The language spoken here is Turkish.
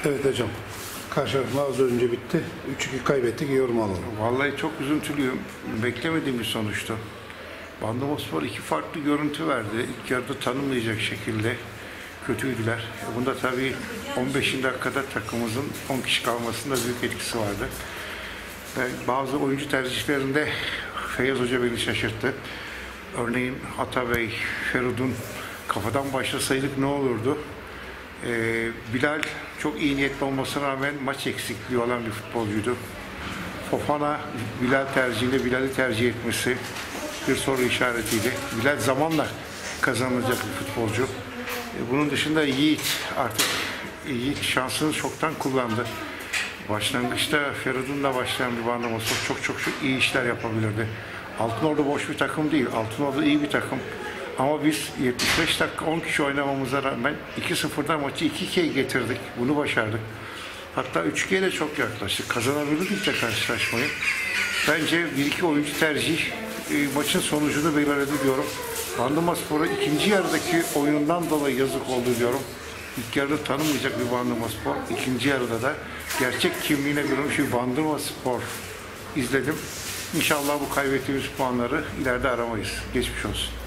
Evet hocam. Karşılaşma az önce bitti. 3-2 kaybettik. Yorum alalım. Vallahi çok üzüntülüyüm. Beklemediğim bir sonuçtu. Bandırmaspor iki farklı görüntü verdi. İlk yarıda tanınmayacak şekilde kötüydüler. Bunda tabii 15. dakikada takımımızın 10 kişi kalmasında büyük etkisi vardı. Bazı oyuncu tercihlerinde Feyyaz Hoca beni şaşırttı. Örneğin Atabey, Feridun kafadan başlasaydık ne olurdu? Bilal çok iyi niyetli olmasına rağmen maç eksikliği olan bir futbolcuydu. Fofana Bilal tercihinde Bilal'i tercih etmesi bir soru işaretiydi. Bilal zamanla kazanılacak bir futbolcu. Bunun dışında Yiğit artık şansını çoktan kullandı. Başlangıçta Feridun'la başlayan bir Bandırmaspor çok iyi işler yapabilirdi. Altınordu boş bir takım değil. Altınordu iyi bir takım. Ama biz 75 dakika 10 kişi oynamamıza rağmen 2-0'dan maçı 2-2'ye getirdik. Bunu başardık. Hatta 3-2'ye de çok yaklaştık. Kazanabilirdik de karşılaşmayı. Bence 1-2 oyuncu tercih maçın sonucunu belirledi diyorum. Bandırmaspor'a ikinci yarıdaki oyundan dolayı yazık oldu diyorum. İlk yarıda tanımayacak bir Bandırmaspor. İkinci yarıda da gerçek kimliğine bürünmüş bir Bandırmaspor izledim. İnşallah bu kaybettiğimiz puanları ileride aramayız. Geçmiş olsun.